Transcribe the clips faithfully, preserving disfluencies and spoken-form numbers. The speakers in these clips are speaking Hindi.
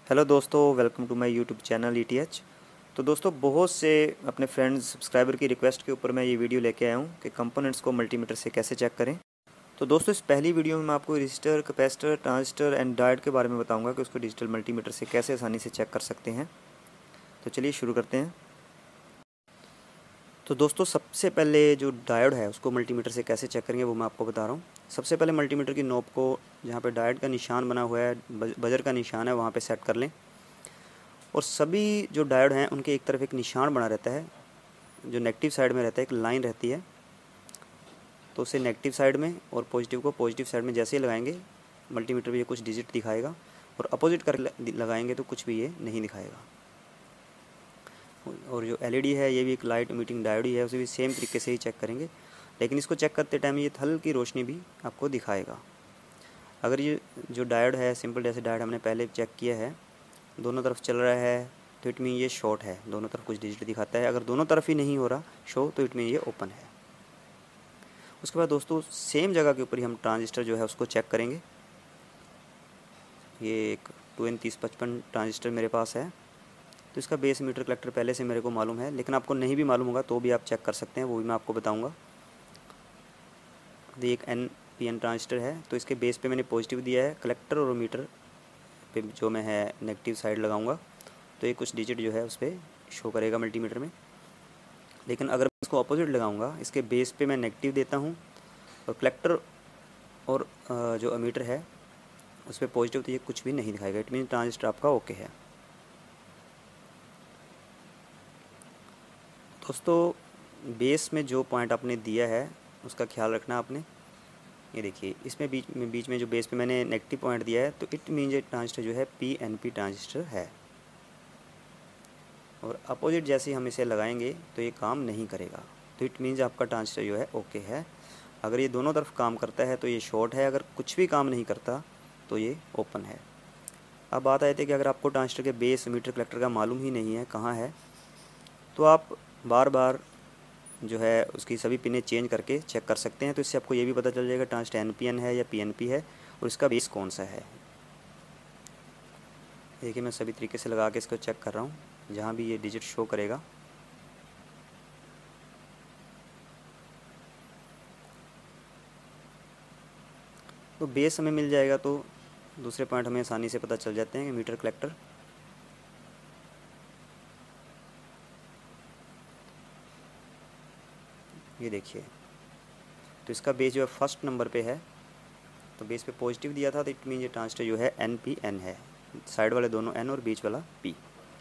हेलो दोस्तों, welcome to my YouTube channel E T H. तो दोस्तों, बहुत से अपने फ्रेंड्स सब्सक्राइबर की रिक्वेस्ट के ऊपर मैं ये वीडियो लेके आया हूँ कि कंपोनेंट्स को मल्टीमीटर से कैसे चेक करें। तो दोस्तों, इस पहली वीडियो में मैं आपको resistor, capacitor, transistor and diode के बारे में बताऊँगा कि उसको डिजिटल मल्टीमीटर से कैसे आसानी से चेक कर सकते हैं। तो चलिए शुरू करते हैं। तो दोस्तों, सबसे पहले जो डायोड है उसको मल्टीमीटर से कैसे चेक करेंगे वो मैं आपको बता रहा हूँ। सबसे पहले मल्टीमीटर की नोब को जहाँ पे डायोड का निशान बना हुआ है, बजर का निशान है, वहाँ पे सेट कर लें। और सभी जो डायोड हैं उनके एक तरफ एक निशान बना रहता है, जो नेगेटिव साइड में रहता है, एक लाइन रहती है। तो उसे नेगेटिव साइड में और पॉजिटिव को पॉजिटिव साइड में जैसे ही लगाएंगे मल्टीमीटर भी ये कुछ डिजिट दिखाएगा, और अपोजिट कर लगाएंगे तो कुछ भी ये नहीं दिखाएगा। और जो एल ई डी है ये भी एक लाइट इमिटिंग डायोड ही है, उसे भी सेम तरीके से ही चेक करेंगे, लेकिन इसको चेक करते टाइम ये हल्की रोशनी भी आपको दिखाएगा। अगर ये जो डायोड है, सिंपल जैसे डायोड हमने पहले चेक किया है, दोनों तरफ चल रहा है तो इट मीन ये शॉर्ट है, दोनों तरफ कुछ डिजिट दिखाता है। अगर दोनों तरफ ही नहीं हो रहा शो तो इट मीन ये ओपन है। उसके बाद दोस्तों, सेम जगह के ऊपर ही हम ट्रांजिस्टर जो है उसको चेक करेंगे। ये एक टू एन तीस पचपन ट्रांजिस्टर मेरे पास है। तो इसका बेस मीटर कलेक्टर पहले से मेरे को मालूम है, लेकिन आपको नहीं भी मालूम होगा तो भी आप चेक कर सकते हैं, वो भी मैं आपको बताऊँगा। ये एक एन पी एन ट्रांजिस्टर है, तो इसके बेस पे मैंने पॉजिटिव दिया है, कलेक्टर और मीटर पे जो मैं है नेगेटिव साइड लगाऊंगा तो ये कुछ डिजिट जो है उस पर शो करेगा मल्टीमीटर में। लेकिन अगर मैं इसको अपोजिट लगाऊंगा, इसके बेस पे मैं नेगेटिव देता हूँ और कलेक्टर और जो मीटर है उस पर पॉजिटिव, तो ये कुछ भी नहीं दिखाएगा। इट मीन ट्रांजिस्टर आपका ओके है। दोस्तों, बेस में जो पॉइंट आपने दिया है उसका ख्याल रखना आपने। ये देखिए, इसमें बीच में बीच में जो बेस पे मैंने नेगेटिव पॉइंट दिया है, तो इट मीन ये ट्रांजिस्टर जो है पी एन पी ट्रांजिस्टर है। और अपोजिट जैसे ही हम इसे लगाएंगे तो ये काम नहीं करेगा, तो इट मीन्स आपका ट्रांजिस्टर जो है ओके है। अगर ये दोनों तरफ काम करता है तो ये शॉर्ट है, अगर कुछ भी काम नहीं करता तो ये ओपन है। अब बात आती है कि अगर आपको ट्रांजिस्टर के बेस मीटर कलेक्टर का मालूम ही नहीं है कहाँ है, तो आप बार बार जो है उसकी सभी पिनें चेंज करके चेक कर सकते हैं। तो इससे आपको ये भी पता चल जाएगा ट्रांजिस्टर एन पी एन है या पी एन पी है और इसका बेस कौन सा है। देखिए, मैं सभी तरीके से लगा के इसको चेक कर रहा हूँ, जहाँ भी ये डिजिट शो करेगा। तो बेस हमें मिल जाएगा तो दूसरे पॉइंट हमें आसानी से पता चल जाते हैं कि मीटर कलेक्टर। ये देखिए, तो इसका बेस जो है फर्स्ट नंबर पे है, तो बेस पे पॉजिटिव दिया था, तो इट मीन ये ट्रांजिस्टर जो है एन पी एन है, साइड वाले दोनों एन और बीच वाला पी।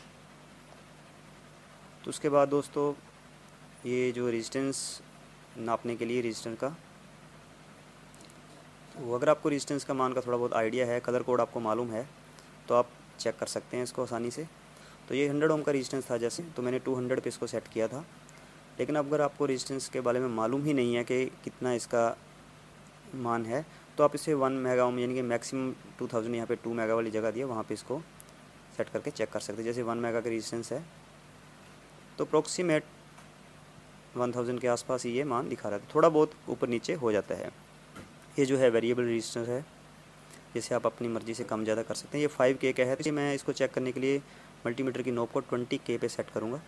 तो उसके बाद दोस्तों, ये जो रेजिस्टेंस नापने के लिए रेजिस्टेंस का, तो अगर आपको रेजिस्टेंस का मान का थोड़ा बहुत आइडिया है, कलर कोड आपको मालूम है, तो आप चेक कर सकते हैं इसको आसानी से। तो ये हंड्रेड ओम का रेजिस्टेंस था जैसे, तो मैंने टू हंड्रेड पे इसको सेट किया था। लेकिन अगर आपको रेजिस्टेंस के बारे में मालूम ही नहीं है कि कितना इसका मान है, तो आप इसे वन मेगा ओम यानी कि मैक्सिमम टू थाउजेंड, यहाँ पे टू मेगा वाली जगह दी है, वहाँ पे इसको सेट करके चेक कर सकते हैं। जैसे वन मेगा का रेजिस्टेंस है तो अप्रोक्सीमेट वन थाउजेंड के आसपास ही ये मान दिखा रहा था, थोड़ा बहुत ऊपर नीचे हो जाता है। ये जो है वेरिएबल रेजिस्टेंस है, जैसे आप अपनी मर्ज़ी से कम ज़्यादा कर सकते हैं। ये फाइव के का है, तो मैं इसको चेक करने के लिए मल्टीमीटर की नोब को ट्वेंटी के पे सेट करूँगा।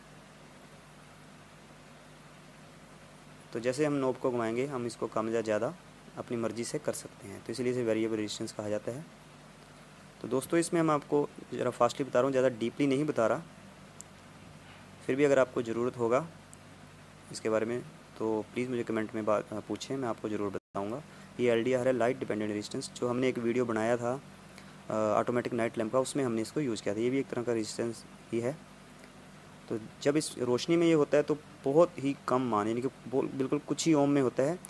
तो जैसे हम नोब को घुमाएंगे, हम इसको कम या ज़्यादा अपनी मर्ज़ी से कर सकते हैं, तो इसलिए इसे वेरिएबल रेजिस्टेंस कहा जाता है। तो दोस्तों, इसमें हम आपको ज़रा फास्टली बता रहा हूँ, ज़्यादा डीपली नहीं बता रहा। फिर भी अगर आपको ज़रूरत होगा इसके बारे में तो प्लीज़ मुझे कमेंट में बात पूछें, मैं आपको ज़रूर बताऊँगा। ये एल डी आर है, लाइट डिपेंडेंट रेजिस्टेंस, जो हमने एक वीडियो बनाया था ऑटोमेटिक नाइट लैम्प का, उसमें हमने इसको यूज़ किया था। ये भी एक तरह का रेजिस्टेंस ही है। तो जब इस रोशनी में ये होता है तो बहुत ही कम मान, यानी कि बिल्कुल कुछ ही ओम में होता है।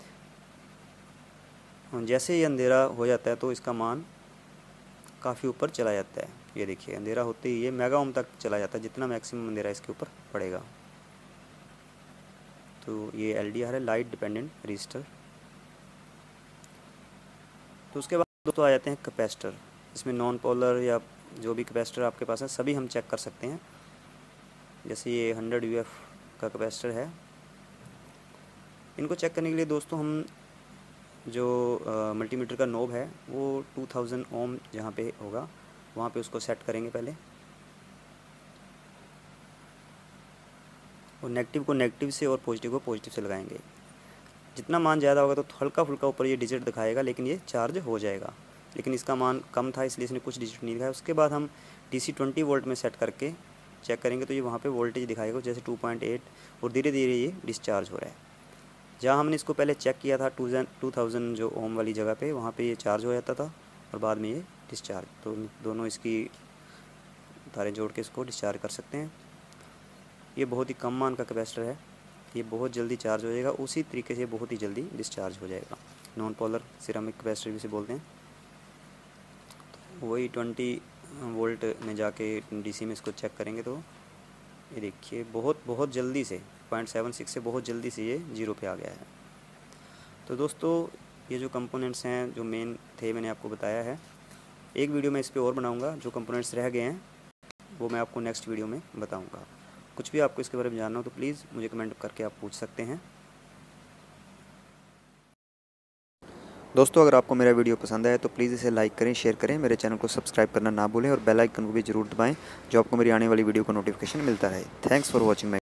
जैसे ही अंधेरा हो जाता है तो इसका मान काफ़ी ऊपर चला जाता है। ये देखिए, अंधेरा होते ही ये मेगा ओम तक चला जाता है, जितना मैक्सिमम अंधेरा इसके ऊपर पड़ेगा। तो ये एल डी आर है, लाइट डिपेंडेंट रजिस्टर। तो उसके बाद दोस्तों आ जाते हैं कैपेसिटर। इसमें नॉन पोलर या जो भी कैपेसिटर आपके पास है सभी हम चेक कर सकते हैं। जैसे ये हंड्रेड यू एफ का कैपेसिटर है, इनको चेक करने के लिए दोस्तों हम जो मल्टीमीटर का नोब है वो टू थाउजेंड ओम जहाँ पे होगा वहाँ पे उसको सेट करेंगे पहले, और नेगेटिव को नेगेटिव से और पॉजिटिव को पॉजिटिव से लगाएंगे। जितना मान ज़्यादा होगा तो हल्का फुल्का ऊपर ये डिजिट दिखाएगा, लेकिन ये चार्ज हो जाएगा। लेकिन इसका मान कम था इसलिए इसने कुछ डिजिट नहीं दिखाया। उसके बाद हम डीसी ट्वेंटी वोल्ट में सेट करके चेक करेंगे तो ये वहाँ पे वोल्टेज दिखाएगा जैसे टू पॉइंट एट, और धीरे धीरे ये डिस्चार्ज हो रहा है। जहाँ हमने इसको पहले चेक किया था टू टू थाउजेंड जो ओम वाली जगह पे, वहाँ पे ये चार्ज हो जाता था और बाद में ये डिस्चार्ज। तो दोनों इसकी तारें जोड़ के इसको डिस्चार्ज कर सकते हैं। ये बहुत ही कम मान का कैपेसिटर है, ये बहुत जल्दी चार्ज हो जाएगा, उसी तरीके से बहुत ही जल्दी डिस्चार्ज हो जाएगा। नॉन पोलर सिरेमिक कैपेसिटर भी इसे बोलते हैं। तो वही ट्वेंटी वोल्ट में जाके डीसी में इसको चेक करेंगे तो ये देखिए बहुत बहुत जल्दी से पॉइंट सेवन सिक्स से बहुत जल्दी से ये जीरो पे आ गया है। तो दोस्तों ये जो कंपोनेंट्स हैं जो मेन थे मैंने आपको बताया है। एक वीडियो में इस पर और बनाऊंगा, जो कंपोनेंट्स रह गए हैं वो मैं आपको नेक्स्ट वीडियो में बताऊंगा। कुछ भी आपको इसके बारे में जानना हो तो प्लीज़ मुझे कमेंट करके आप पूछ सकते हैं। दोस्तों अगर आपको मेरा वीडियो पसंद आया तो प्लीज़ इसे लाइक करें, शेयर करें, मेरे चैनल को सब्सक्राइब करना ना भूलें और बेल आइकन को भी ज़रूर दबाएं, जो आपको मेरी आने वाली वीडियो का नोटिफिकेशन मिलता रहे। Thanks for watching my